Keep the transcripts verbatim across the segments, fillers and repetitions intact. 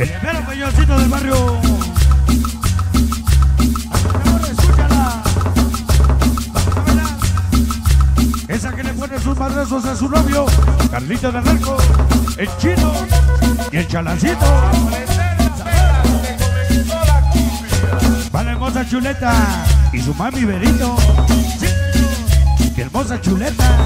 El primero peñoncito del barrio. Escúchala. Esa que le pone sus madrazos a su novio, Carlito de Narco, el chino y el chalancito. Va la hermosa chuleta y su mami Berito. Sí, qué hermosa chuleta.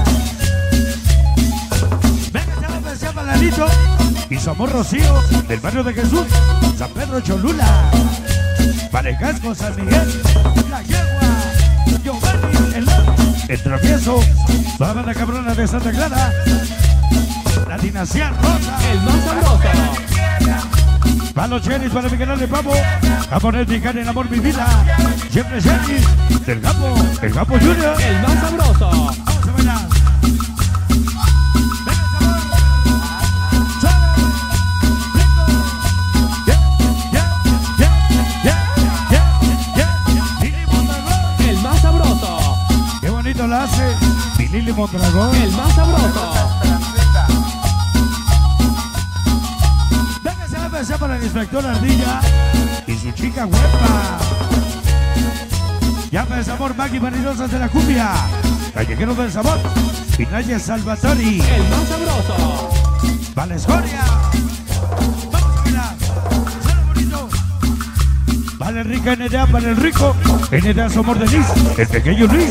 Venga, se va a apreciar Palalito y su amor Rocío del barrio de Jesús, San Pedro Cholula. Parejasco, San Miguel, La Yegua, Giovanni, el, el Travieso, la banda cabrona de Santa Clara, la dinastía Rosa, el más sabroso. Para los cheris, para Miguel de Pavo, japonés mexicano, el amor mi vida, siempre cheris, del Gapo, el Gapo Junior, el más sabroso. Vamos a bailar. La hace Lili Mondragón, el más sabroso. Venga, se va a empezar para el inspector Ardilla y su chica huepa. Ya para el sabor Maggie Marinosas de la cumbia, Callejeros del Sabor, Pinaya Salvatori, el más sabroso. Vale Escoria. Vamos a mirar, suena bonito. Vale Rica N D A para el rico, N D A Somor de Liz, el pequeño Luis.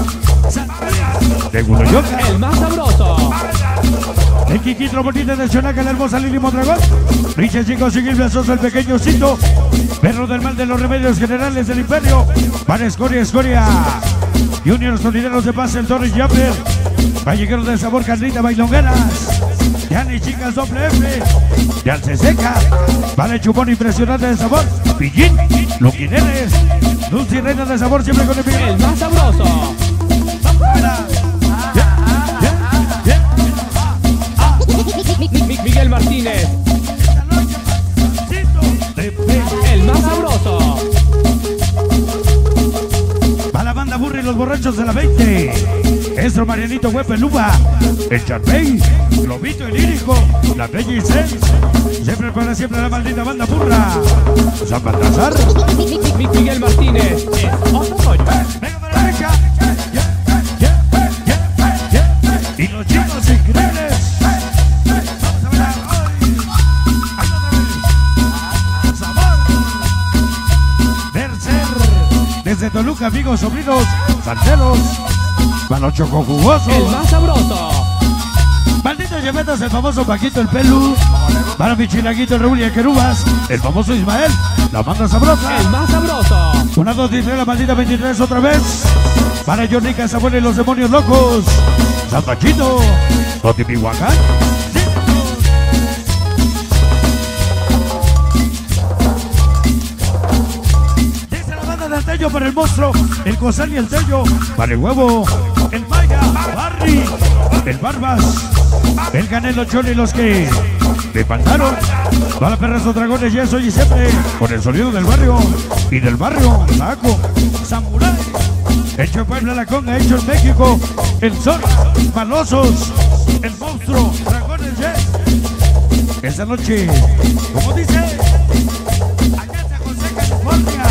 De Guloyoca, el más sabroso. El Quiquitro Bonita de Chonaca, la hermosa Lili Mondragón. Richard Chico Sigil Soso, el pequeño Cito. Perro del mal de los remedios generales del imperio. Van Escoria, Escoria. Junior Solideros de Paz, el Torres Jumper. Callejeros del Sabor, Carlita Bailongueras. Yani Chicas Doble F. Yan se seca. Vale Chupón impresionante de sabor. Pillín, Luquineres. Dulce y Reina de Sabor, siempre con el Miguel. El más sabroso. Miguel Martínez, el más sabroso. Va la banda Burri y los borrachos de la veinte. Estro Marianito Huepeluba, el Charpey, Lobito el Lírico, la Bella y Seis. Siempre para siempre la maldita banda burra. San Baltasar, Miguel Martínez, es otro rollo. Venga para la derecha. Y los chicos increíbles. Vamos a ver hoy. Sabor. Mercer. Desde Toluca, amigos, sobrinos, santeros. Manocho con jugoso. El más sabroso. Malditos Yemetas, el famoso Paquito el Pelu. Para mi chilaguito el Raúl y el Querubas. El famoso Ismael. La banda sabrosa. El más sabroso. Una, dos, diez, la maldita veintitrés otra vez. Para Jonica, Samuel y los demonios locos. San Pachito, Totipihuacán. Dice la banda del Tello para el monstruo, el Cosal y el Tello, para el huevo, el Maya, Barry, el Barbas, el Canelo Chole y los que le faltaron. Para perras o dragones, ya soy y siempre, con el sonido del barrio y del barrio, Saco, Samurai. Hecho en Puebla, la Conga, hecho en México, el Sol, Malosos, el Monstruo, Dragones Yes. Esta noche, como dice, allá en San José, California.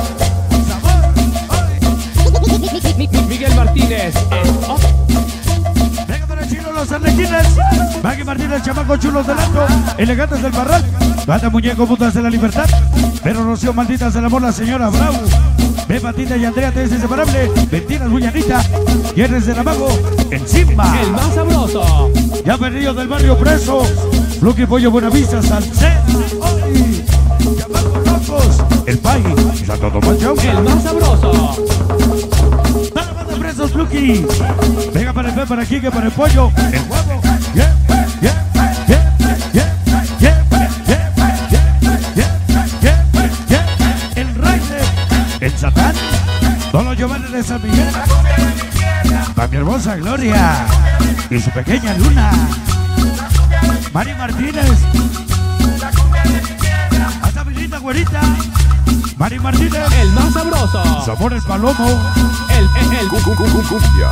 Sabor, Miguel Martínez, es otro. venga para el chino, los arlequines. Maggie Martínez, chamaco chulos del alto, elegantes del barral. Bata muñeco, putas de la libertad. Pero Rocío, malditas del amor, la señora Bravo. Ve Patina y Andrea, te es inseparable. Mentiras, Buñanita. Quieres del amago, encima. El más sabroso. Ya perdido del barrio preso. Lucky Pollo Buenavista, Salcedo. Hoy, chamacos locos. El Pai, Santo Tomás Chau. El más sabroso. Para banda presos, Lucky. Venga para el P, para Quique, para el Pollo. El Guapo. Yeah, yeah, yeah, yeah, yeah, yeah, yeah, yeah, yeah. El Raider. El Satán, todos los Giovanni de San Miguel, para mi hermosa Gloria y su pequeña Luna, Mari Martínez, hasta mi linda güerita, Mari Martínez, El más sabroso. Sabores Palomo, El, el, el. Cumbia.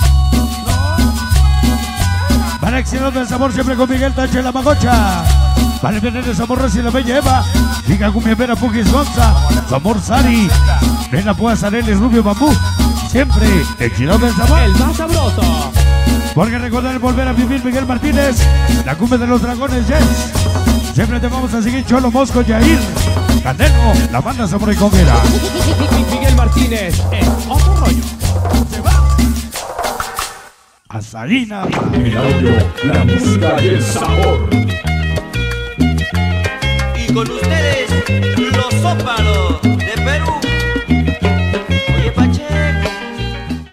para Excelente del Sabor siempre con Miguel Tache la Magocha, Para el veneno Zamorras y la bella Eva. Liga Cumbia Vera Pugis Gonza. Su amor Sari. Ven la Púa Sareli Rubio Bambú. Siempre el chino del sabor. El más sabroso. Porque recordar volver a vivir Miguel Martínez. La cumbia de los dragones Jets. Siempre te vamos a seguir Cholo Mosco Yair. Canelo, la banda Zamora y Conguera. Miguel Martínez en otro rollo. Se va. A Salina. El audio, la música y el sabor.